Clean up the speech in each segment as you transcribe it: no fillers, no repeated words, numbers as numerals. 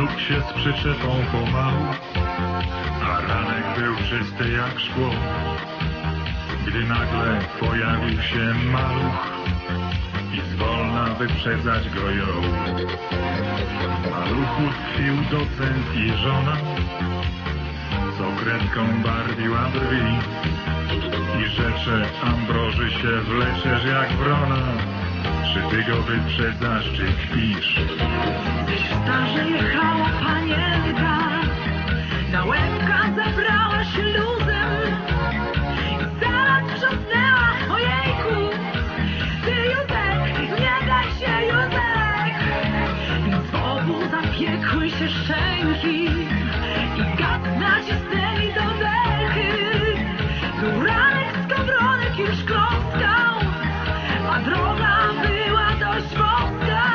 Maluch się z przyczepą pomału, a ranek był czysty jak szkło. Gdy nagle pojawił się maluch i zwolna wyprzedzać go jął. W maluchu tkwił docent i żona, co kredką barwiła brwi. I rzecze Ambroży się wleczesz jak wrona, czy ty go wyprzedzasz, czy kpisz? Gdyś w starze jechała panienka, na łebka zabrała się luzem i zaraz wrzasnęła: ojejku, ty Józek, nie daj się Józek! Więc w obu zapiekły się szczęki i gaz nacisnęli do dechy. Był ranek, skowronek już kloskał, a droga była dość wąska.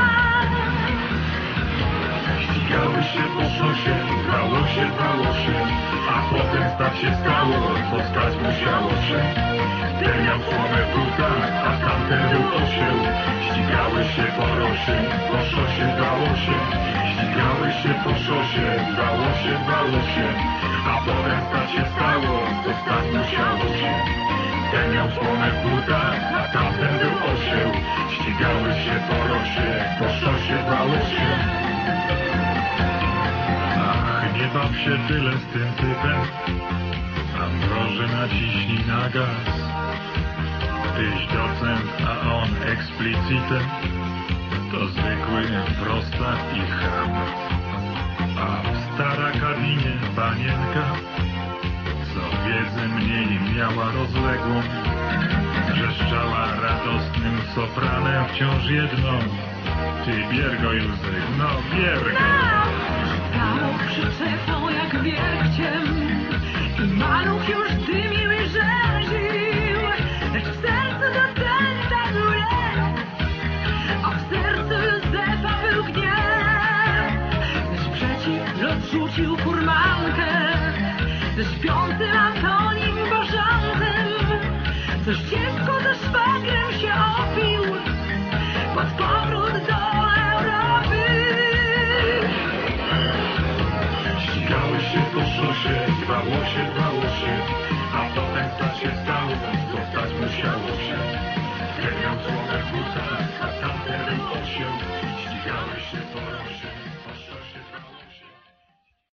Ścigały się po szosie, dało się, a potem tak się stało, co stać musiało się. Ten miał słomę w butach, a tamten był osieł. Ścigały się po rosie, po szosie dało się. Ścigały się po szosie, dało się, a potem stać się stało, co stać musiało się. Ten miał słomę w butach, a tamten był osieł. Ścigały się po rosie, po szosie dało się. Ach, nie baw się tyle z tym typem, Ambroży naciśnij na gaz. Tyś docent, a on eksplicitem, to zwykły prostak i cham. A w stara kabinie panienka, co wiedzę mniej miała rozległą, wrzeszczała radosnym sopranem wciąż jedną: ty biergo, Józek, no biergo! Całą przyczepą jak wierciem i maluch już dymił i rzeził, lecz w sercu docenta był lęk, a w sercu Józefa był gniew, lecz przeciw los rzucił